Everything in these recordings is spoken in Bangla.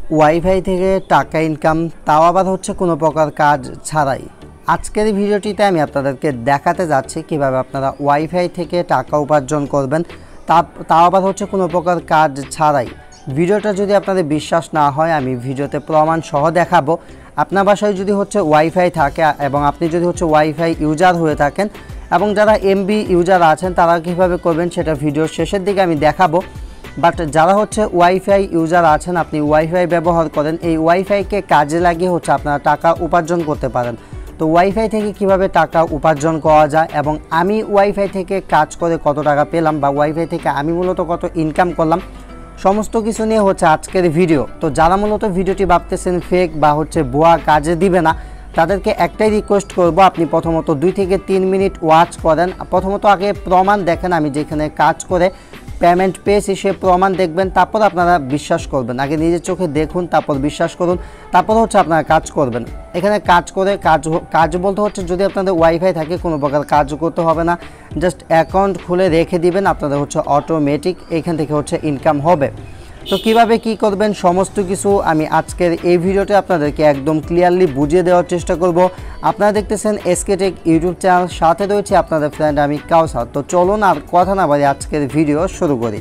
ওয়াইফাই থেকে টাকা ইনকাম, তাও আবার হচ্ছে কোনো প্রকার কাজ ছাড়াই। আজকের ভিডিওটিতে আমি আপনাদেরকে দেখাতে যাচ্ছি কিভাবে আপনারা ওয়াইফাই থেকে টাকা উপার্জন করবেন, তাও আবার হচ্ছে কোনো প্রকার কাজ ছাড়াই। ভিডিওটা যদি আপনাদের বিশ্বাস না হয়, আমি ভিডিওতে প্রমাণ সহ দেখাবো। আপনার বাসায় যদি হচ্ছে ওয়াইফাই থাকে এবং আপনি যদি হচ্ছে ওয়াইফাই ইউজার হয়ে থাকেন এবং যারা এমবি ইউজার আছেন তারা কীভাবে করবেন সেটা ভিডিওর শেষের দিকে আমি দেখাবো। বাট যারা হচ্ছে ওয়াইফাই ইউজার আছেন, আপনি ওয়াইফাই ব্যবহার করেন, এই ওয়াইফাইকে কাজে লাগিয়ে হচ্ছে আপনারা টাকা উপার্জন করতে পারেন। তো ওয়াইফাই থেকে কিভাবে টাকা উপার্জন করা যায় এবং আমি ওয়াইফাই থেকে কাজ করে কত টাকা পেলাম বা ওয়াইফাই থেকে আমি মূলত কত ইনকাম করলাম, সমস্ত কিছু নিয়ে হচ্ছে আজকের ভিডিও। তো যারা মূলত ভিডিওটি ভাবতেছেন ফেক বা হচ্ছে ভুয়া কাজে দিবে না, তাদেরকে একটাই রিকোয়েস্ট করব, আপনি প্রথমত 2 থেকে 3 মিনিট ওয়াচ করেন। প্রথমত আগে প্রমাণ দেখেন, আমি যেখানে কাজ করে পেমেন্ট পেয়েছি সে প্রমাণ দেখবেন, তারপর আপনারা বিশ্বাস করবেন। আগে নিজের চোখে দেখুন, তারপর বিশ্বাস করুন, তারপর হচ্ছে আপনারা কাজ করবেন। এখানে কাজ করে কাজ বলতে হচ্ছে যদি আপনাদের ওয়াইফাই থাকে কোনো প্রকার কাজ করতে হবে না, জাস্ট অ্যাকাউন্ট খুলে রেখে দিবেন, আপনাদের হচ্ছে অটোমেটিক এখান থেকে হচ্ছে ইনকাম হবে। তো কিভাবে কি করবেন সমস্ত কিছু আমি আজকের এই ভিডিওতে আপনাদেরকে একদম ক্লিয়ারলি বুঝিয়ে দেওয়ার চেষ্টা করব। আপনারা দেখতেছেন এসকে টেক ইউটিউব চ্যানেল, সাথে রয়েছে আপনাদের ফ্রেন্ড আমি কাউসার। তো চলুন আর কথা না বাড়ি আজকের ভিডিও শুরু করি।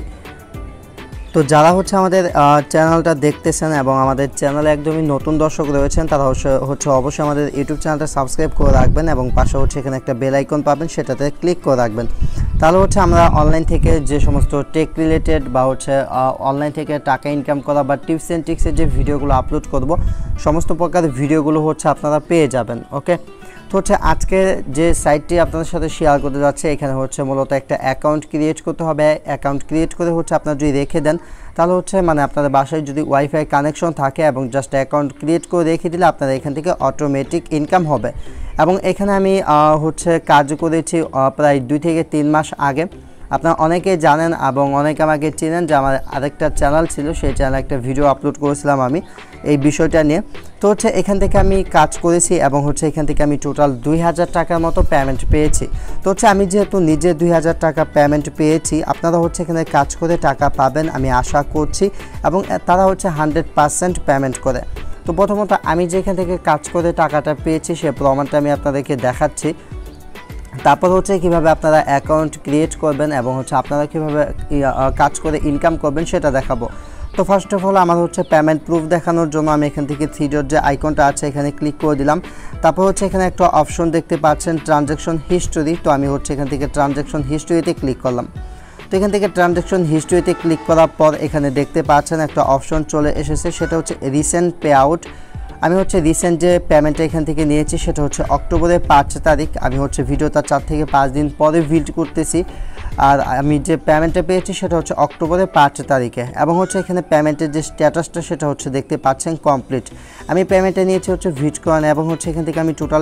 তো যারা হচ্ছে আমাদের চ্যানেলটা দেখতেছেন এবং আমাদের চ্যানেলে একদমই নতুন দর্শক রয়েছেন, তারা হচ্ছে অবশ্যই আমাদের ইউটিউব চ্যানেলটা সাবস্ক্রাইব করে রাখবেন এবং পাশে হচ্ছে এখানে একটা বেল আইকন পাবেন, সেটাতে ক্লিক করে রাখবেন। তাহলে হচ্ছে আমরা অনলাইন থেকে যে সমস্ত টেক রিলেটেড বা হচ্ছে অনলাইন থেকে টাকা ইনকাম করা বা টিপস অ্যান্ড ট্রিক্সের যে ভিডিওগুলো আপলোড করব, সমস্ত প্রকার ভিডিওগুলো হচ্ছে আপনারা পেয়ে যাবেন। ওকে, তো হচ্ছে আজকে যে সাইটটি আপনাদের সাথে শেয়ার করতে যাচ্ছে, এখানে হচ্ছে মূলত একটা অ্যাকাউন্ট ক্রিয়েট করতে হবে। অ্যাকাউন্ট ক্রিয়েট করে হচ্ছে আপনারা যদি রেখে দেন, তাহলে হচ্ছে মানে আপনাদের বাসায় যদি ওয়াইফাই কানেকশন থাকে এবং জাস্ট অ্যাকাউন্ট ক্রিয়েট করে রেখে দিলে আপনারা এখান থেকে অটোমেটিক ইনকাম হবে। এবং এখানে আমি হচ্ছে কাজ করেছি প্রায় 2 থেকে 3 মাস আগে। আপনারা অনেকেই জানেন এবং অনেকে আমাকে চেনেন যে আমার আরেকটা চ্যানেল ছিল, সেই চ্যানেলে একটা ভিডিও আপলোড করেছিলাম আমি এই বিষয়টা নিয়ে। তো হচ্ছে এখান থেকে আমি কাজ করেছি এবং হচ্ছে এখান থেকে আমি টোটাল 2000 টাকার মতো পেমেন্ট পেয়েছি। তো হচ্ছে আমি যেহেতু নিজে 2000 টাকা পেমেন্ট পেয়েছি, আপনারা হচ্ছে এখানে কাজ করে টাকা পাবেন আমি আশা করছি, এবং তারা হচ্ছে 100% পেমেন্ট করে। তো প্রথমত আমি যেখান থেকে কাজ করে টাকাটা পেয়েছি সে প্রমাণটা আমি আপনাদেরকে দেখাচ্ছি। তারপর হচ্ছে কিভাবে আপনারা অ্যাকাউন্ট ক্রিয়েট করবেন এবং হচ্ছে আপনারা কিভাবে কাজ করে ইনকাম করবেন সেটা দেখাবো। তো ফার্স্ট অফ অল আমার হচ্ছে পেমেন্ট প্রুফ দেখানোর জন্য আমি এখান থেকে 3 ডট যে আইকনটা আছে এখানে ক্লিক করে দিলাম। তারপর হচ্ছে এখানে একটা অপশন দেখতে পাচ্ছেন ট্রানজ্যাকশন হিস্টোরি। তো আমি হচ্ছে এখান থেকে ট্রানজ্যাকশন হিস্টোরিতে ক্লিক করলাম। তো এখান থেকে ট্রানজ্যাকশন হিস্টোরিতে ক্লিক করার পর এখানে দেখতে পাচ্ছেন একটা অপশন চলে এসেছে, সেটা হচ্ছে রিসেন্ট পে আউট। আমি হচ্ছে রিসেন্ট যে পেমেন্টটা এখান থেকে নিয়েছি সেটা হচ্ছে অক্টোবরের 5 তারিখ। আমি হচ্ছে ভিডিওটা 4 থেকে 5 দিন পরে ভিডিও করতেছি, আর আমি যে পেমেন্টটা পেয়েছি সেটা হচ্ছে অক্টোবরের 5 তারিখে। এবং হচ্ছে এখানে পেমেন্টের যে স্ট্যাটাসটা সেটা হচ্ছে দেখতে পাচ্ছেন কমপ্লিট। আমি পেমেন্টটা নিয়েছি হচ্ছে বিটকয়েন এবং হচ্ছে এখান থেকে আমি টোটাল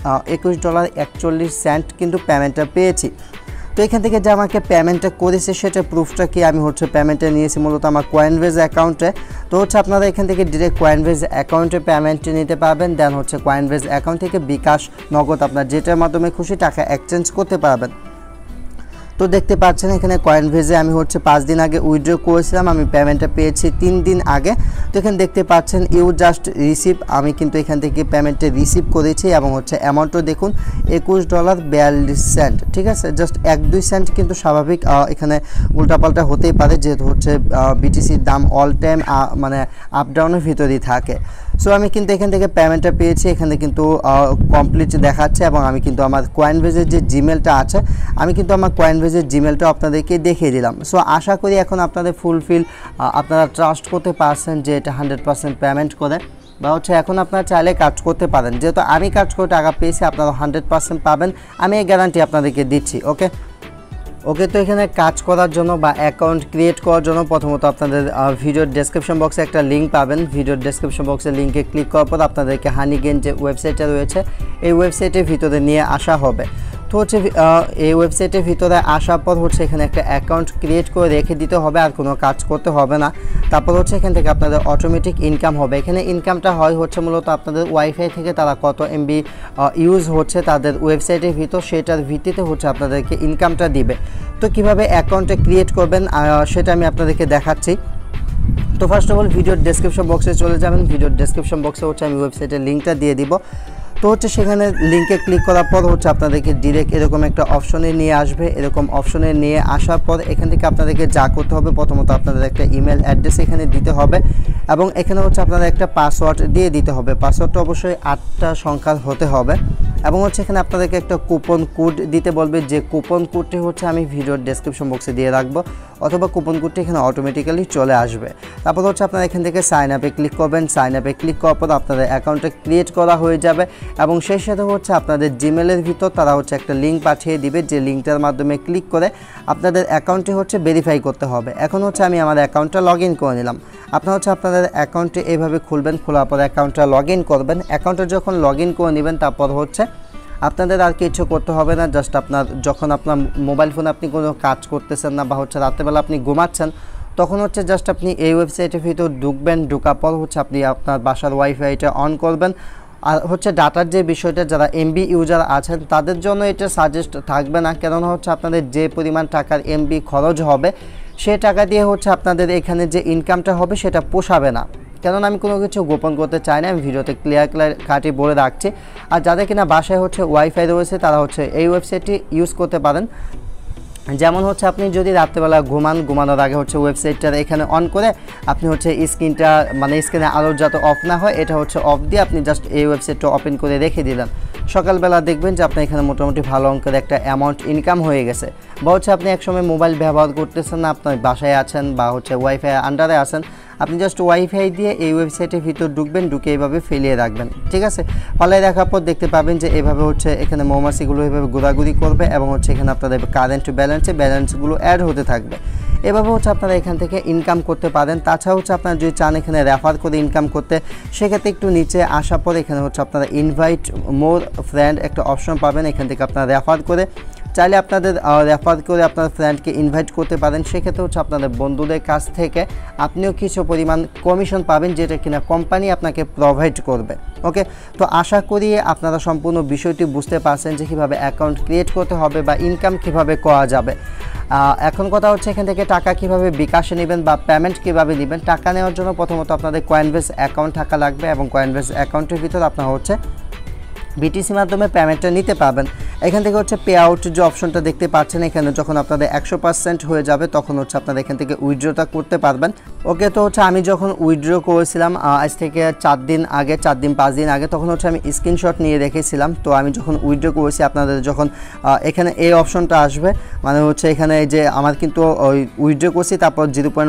$21.41 কিন্তু পেমেন্টটা পেয়েছি। তো এখান থেকে যে আমাকে পেমেন্টটা করেছে সেটা প্রুফটা কি, আমি হচ্ছে পেমেন্টটা নিয়েছি মূলত আমার কয়েনবেজ অ্যাকাউন্টে। তো হচ্ছে আপনারা এখান থেকে ডিরেক্ট কয়েনবেজ অ্যাকাউন্টে পেমেন্টটা নিতে পারবেন, দেন হচ্ছে কয়েনবেজ অ্যাকাউন্ট থেকে বিকাশ, নগদ আপনার যেটার মাধ্যমে খুশি টাকা এক্সচেঞ্জ করতে পারবেন। তো দেখতে পাচ্ছেন এখানে কয়েনবেজে আমি হচ্ছে 5 দিন আগে উইথড্র করেছিলাম, আমি পেমেন্টটা পেয়েছি 3 দিন আগে। তো এখানে দেখতে পাচ্ছেন ইউ জাস্ট রিসিভ, আমি কিন্তু এখান থেকে পেমেন্টটা রিসিভ করেছি এবং হচ্ছে অ্যামাউন্টও দেখুন $21.42। ঠিক আছে, জাস্ট 1-2 সেন্ট কিন্তু স্বাভাবিক, এখানে উল্টাপাল্টা হতেই পারে যেহেতু হচ্ছে বিটিসির দাম অল টাইম মানে আপ ডাউনের ভিতরেই থাকে। সো আমি কিন্তু এখান থেকে পেমেন্টটা পেয়েছি, এখানে কিন্তু কমপ্লিট দেখাচ্ছে এবং আমি কিন্তু আমার কয়েনবেজের যে জিমেলটা আছে আমি কিন্তু আমার কয়েনবেজের জিমেলটা আপনাদেরকে দেখিয়ে দিলাম। সো আশা করি এখন আপনাদের ফুলফিল আপনারা ট্রাস্ট করতে পারছেন যে এটা 100% পেমেন্ট করে, বা হচ্ছে এখন আপনারা চাইলে কাজ করতে পারেন। যেহেতু আমি কাজ করে টাকা পেয়েছি, আপনারা 100% পাবেন, আমি এই গ্যারান্টি আপনাদেরকে দিচ্ছি। ওকে, তো এখানে কাজ করার জন্য বা অ্যাকাউন্ট ক্রিয়েট করার জন্য প্রথমত আপনাদের ভিডিওর ডেসক্রিপশন বক্সে একটা লিঙ্ক পাবেন। ভিডিওর ডেসক্রিপশন বক্সের লিঙ্কে ক্লিক করার পর আপনাদেরকে হানিগেন যে ওয়েবসাইটটা রয়েছে এই ওয়েবসাইটের ভিতরে নিয়ে আসা হবে। তো হচ্ছে এই ওয়েবসাইটের ভিতরে আসার পর হচ্ছে এখানে একটা অ্যাকাউন্ট ক্রিয়েট করে রেখে দিতে হবে, আর কোনো কাজ করতে হবে না। তারপর হচ্ছে এখান থেকে আপনাদের অটোমেটিক ইনকাম হবে। এখানে ইনকামটা হয় হচ্ছে মূলত আপনাদের ওয়াইফাই থেকে তারা কত এমবি ইউজ হচ্ছে তাদের ওয়েবসাইটের ভিতর, সেটার ভিত্তিতে হচ্ছে আপনাদেরকে ইনকামটা দিবে। তো কিভাবে অ্যাকাউন্টটা ক্রিয়েট করবেন সেটা আমি আপনাদেরকে দেখাচ্ছি। তো তো ফার্স্ট অফ অল ভিডিওর ডেসক্রিপশন বক্সে চলে যাবেন। ভিডিওর ডেসক্রিপশন বক্সে হচ্ছে আমি ওয়েবসাইটের লিঙ্কটা দিয়ে দিব। তো হচ্ছে সেখানে লিঙ্কে ক্লিক করার পর হচ্ছে আপনাদেরকে ডিরেক্ট এরকম একটা অপশনে নিয়ে আসবে। এরকম অপশনে নিয়ে আসার পর এখান থেকে আপনাদেরকে যা করতে হবে, প্রথমত আপনাদের একটা ইমেল অ্যাড্রেস এখানে দিতে হবে এবং এখানে হচ্ছে আপনাদের একটা পাসওয়ার্ড দিয়ে দিতে হবে। পাসওয়ার্ডটা অবশ্যই 8টা সংখ্যার হতে হবে এবং হচ্ছে এখানে আপনাদেরকে একটা কুপন কোড দিতে বলবে, যে কুপন কোডটি হচ্ছে আমি ভিডিওর ডেসক্রিপশন বক্সে দিয়ে রাখবো, অথবা কুপন কোডটি এখানে অটোমেটিক্যালি চলে আসবে। তারপর হচ্ছে আপনারা এখান থেকে সাইন আপে ক্লিক করবেন। সাইন আপে ক্লিক করার পর আপনাদের অ্যাকাউন্টটা ক্রিয়েট করা হয়ে যাবে এবং সেই সাথে হচ্ছে আপনাদের জিমেলের ভিতর তারা হচ্ছে একটা লিঙ্ক পাঠিয়ে দিবে, যে লিঙ্কটার মাধ্যমে ক্লিক করে আপনাদের অ্যাকাউন্টটি হচ্ছে ভেরিফাই করতে হবে। এখন হচ্ছে আমি আমার অ্যাকাউন্টটা লগ ইন করে নিলাম। আপনারা হচ্ছে আপনাদের অ্যাকাউন্টটি এইভাবে খুলবেন, খোলার পর অ্যাকাউন্টটা লগ ইন করবেন। অ্যাকাউন্টটা যখন লগ ইন করে নেবেন তারপর হচ্ছে আপনাদের আর কিছু করতে হবে না। জাস্ট যখন আপনার মোবাইল ফোনে আপনি কোনো কাজ করতেছেন না বা হচ্ছে রাত্রেবেলা আপনি ঘুমাচ্ছেন, তখন হচ্ছে জাস্ট আপনি এই ওয়েবসাইটের ভিতর ঢুকবেন। ঢোকার পর হচ্ছে আপনি আপনার বাসার ওয়াইফাইটা অন করবেন। আর হচ্ছে ডাটার যে বিষয়টা, যারা এমবি ইউজার আছেন তাদের জন্য এটা সাজেস্ট থাকবে না, কেননা হচ্ছে আপনাদের যে পরিমাণ টাকার এমবি খরচ হবে সে টাকা দিয়ে হচ্ছে আপনাদের এখানে যে ইনকামটা হবে সেটা পোষাবে না। কেননা আমি কোনো কিছু গোপন করতে চাই না, আমি ভিডিওতে ক্লিয়ার কাটি বলে রাখছি। আর যাদের কিনা বাসায় হচ্ছে ওয়াইফাই রয়েছে তারা হচ্ছে এই ওয়েবসাইটটি ইউজ করতে পারেন। যেমন হচ্ছে আপনি যদি রাত্রেবেলা ঘুমানোর আগে হচ্ছে ওয়েবসাইটটা এখানে অন করে আপনি হচ্ছে স্ক্রিনটা মানে স্ক্রিনে আলো যাতে অফ না হয় এটা হচ্ছে অফ দিয়ে আপনি জাস্ট এই ওয়েবসাইটটা ওপেন করে রেখে দিলেন। সকালবেলা দেখবেন যে আপনার এখানে মোটামুটি ভালো অঙ্কের একটা অ্যামাউন্ট ইনকাম হয়ে গেছে। বা হচ্ছে আপনি একসময় মোবাইল ব্যবহার করতেছেন না, আপনার বাসায় আছেন বা হচ্ছে ওয়াইফাই আন্ডারে আছেন, আপনি জাস্ট ওয়াইফাই দিয়ে এই ওয়েবসাইটের ভিতর ঢুকবেন, ঢুকে এইভাবে ফেলিয়ে রাখবেন। ঠিক আছে, ফলাই রাখার পর দেখতে পাবেন যে এভাবে হচ্ছে এখানে মৌমাছিগুলো এভাবে ঘোরাঘুরি করবে এবং হচ্ছে এখানে আপনাদের কারেন্ট ব্যালেন্সগুলো অ্যাড হতে থাকবে। এভাবে হচ্ছে আপনারা এখান থেকে ইনকাম করতে পারেন। তাছাড়া হচ্ছে আপনারা যদি চান এখানে রেফার করে ইনকাম করতে, সেক্ষেত্রে একটু নিচে আসার পর এখানে হচ্ছে আপনারা ইনভাইট মোর ফ্রেন্ড একটা অপশন পাবেন। এখান থেকে আপনারা রেফার করে চাইলে আপনাদের রেফার করে আপনার ফ্রেন্ডকে ইনভাইট করতে পারেন। সেক্ষেত্রে হচ্ছে আপনাদের বন্ধুদের কাছ থেকে আপনিও কিছু পরিমাণ কমিশন পাবেন, যেটা কিনা কোম্পানি আপনাকে প্রোভাইড করবে। ওকে, তো আশা করি আপনারা সম্পূর্ণ বিষয়টি বুঝতে পারছেন যে কীভাবে অ্যাকাউন্ট ক্রিয়েট করতে হবে বা ইনকাম কীভাবে করা যাবে। এখন কথা হচ্ছে এখান থেকে টাকা কিভাবে বিকাশে নেবেন বা পেমেন্ট কিভাবে নেবেন। টাকা নেওয়ার জন্য প্রথমত আপনাদের কয়েনবেস অ্যাকাউন্ট থাকা লাগবে এবং কয়েনবেস অ্যাকাউন্টের ভিতর আপনারা হচ্ছে বিটিসি মাধ্যমে পেমেন্টটা নিতে পারবেন। এখান থেকে হচ্ছে পে আউট যে অপশনটা দেখতে পাচ্ছেন, এখানে যখন আপনাদের 100% হয়ে যাবে তখন হচ্ছে আপনারা এখান থেকে উইথড্রটা করতে পারবেন। ওকে, তো হচ্ছে আমি যখন উইথড্র করেছিলাম আজ থেকে 4 দিন আগে 5 দিন আগে, তখন হচ্ছে আমি স্ক্রিনশট নিয়ে রেখেছিলাম। তো আমি যখন উইথড্র করেছি আপনাদের যখন এখানে এই অপশনটা আসবে, মানে হচ্ছে এখানে যে আমার কিন্তু ওই উইথড্র করছি তারপর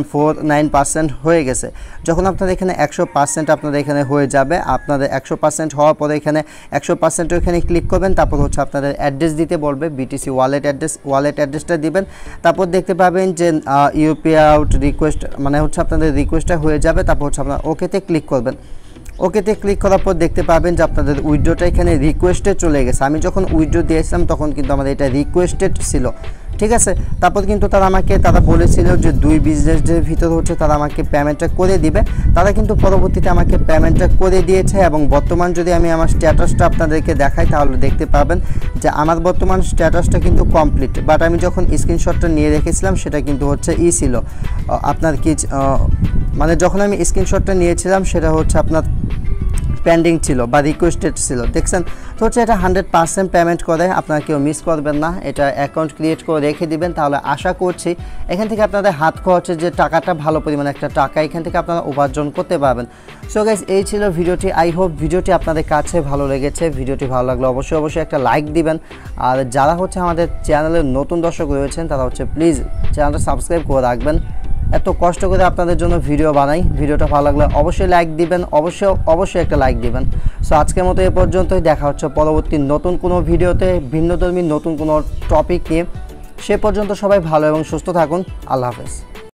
0.49% হয়ে গেছে। যখন আপনাদের এখানে 100% আপনাদের এখানে হয়ে যাবে, আপনাদের 100% হওয়ার পরে এখানে 100% এখানে ক্লিক করবেন। তারপর হচ্ছে আপনাদের অ্যাড্রেস দিতে বলবে, বিটিসি ওয়ালেট অ্যাড্রেসটা দিবেন। তারপর দেখতে পাবেন যে ইউপি আউট রিকোয়েস্ট, মানে হচ্ছে আপনাদের রিকোয়েস্টটা হয়ে যাবে। তারপর হচ্ছে আপনারা ওকেতে ক্লিক করবেন। ওকেতে ক্লিক করার পর দেখতে পাবেন যে আপনাদের উইথড্রটা এখানে রিকোয়েস্টে চলে গেছে। আমি যখন উইথড্র দিয়েছিলাম তখন কিন্তু আমাদের এটা রিকোয়েস্টেড ছিল। ঠিক আছে, তারপর কিন্তু তারা বলেছিল যে 2 বিজনেস ডের ভিতর হচ্ছে তারা আমাকে পেমেন্টটা করে দিবে। তারা কিন্তু পরবর্তীতে আমাকে পেমেন্টটা করে দিয়েছে এবং বর্তমান যদি আমি আমার স্ট্যাটাসটা আপনাদেরকে দেখাই তাহলে দেখতে পাবেন যে আমার বর্তমান স্ট্যাটাসটা কিন্তু কমপ্লিট। বাট আমি যখন স্ক্রিনশটটা নিয়ে রেখেছিলাম সেটা কিন্তু হচ্ছে ছিল আপনার কি মানে যখন আমি স্ক্রিনশটটা নিয়েছিলাম সেটা হচ্ছে আপনার পেন্ডিং ছিল বা রিকোয়েস্টেড ছিল, দেখছেন। তো হচ্ছে এটা 100% পেমেন্ট করে, আপনারা কেউ মিস করবেন না। এটা অ্যাকাউন্ট ক্রিয়েট করে রেখে দিবেন, তাহলে আশা করছি এখান থেকে আপনাদের হাত খরচের যে টাকাটা ভালো পরিমাণ একটা টাকা এখান থেকে আপনারা উপার্জন করতে পারবেন। সো গাইস, এই ছিল ভিডিওটি। আই হোপ ভিডিওটি আপনাদের কাছে ভালো লেগেছে। ভিডিওটি ভালো লাগলে অবশ্যই একটা লাইক দিবেন। আর যারা হচ্ছে আমাদের চ্যানেলের নতুন দর্শক রয়েছেন তারা হচ্ছে প্লিজ চ্যানেলটা সাবস্ক্রাইব করে রাখবেন। এত কষ্ট করে আপনাদের জন্য ভিডিও বানাই, ভিডিওটা ভালো লাগলে অবশ্যই লাইক দিবেন, অবশ্যই একটা লাইক দিবেন। সো আজকের মতো এ পর্যন্তই, দেখা হচ্ছে পরবর্তী নতুন কোনো ভিডিওতে ভিন্নধর্মী নতুন কোনো টপিক নিয়ে। সে পর্যন্ত সবাই ভালো এবং সুস্থ থাকুন। আল্লাহ হাফেজ।